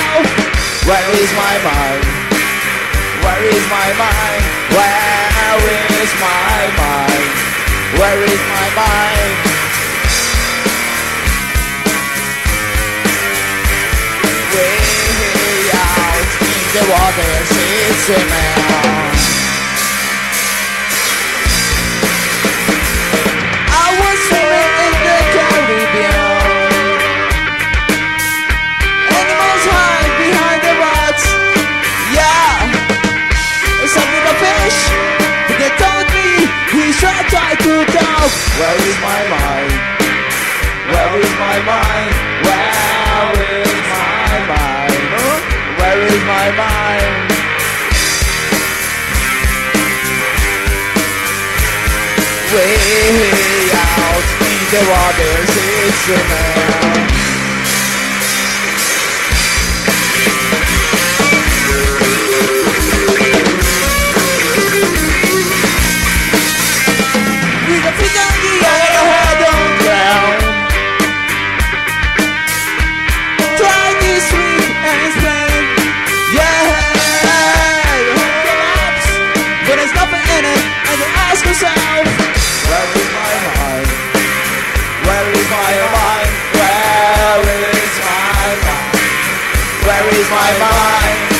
yourself. Where is my mind? Where is my mind? Where is my mind? Where is my mind? Way out in the waters, it's a man. I was swimming in the Caribbean. Animals hide behind the rocks. Yeah, something a fish. But they told me we should try to talk. Where is my mind? Where is my mind? Where is my mind? Where is my mind? Way out in the waters, it's a man. With a feet on the air, your head on the ground. Try to sleep and spend. Yeah, your head collapse, but there's nothing in it, and you ask yourself, where is my mind? Where is my mind? Where is my mind? Where is my mind?